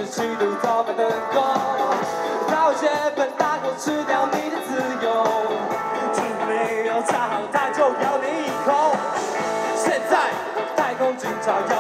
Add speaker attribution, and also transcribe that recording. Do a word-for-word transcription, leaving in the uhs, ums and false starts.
Speaker 1: 是企图早晚登空。早些份大口吃掉你的自由，只没有查好它就要你一口。现在太空警察。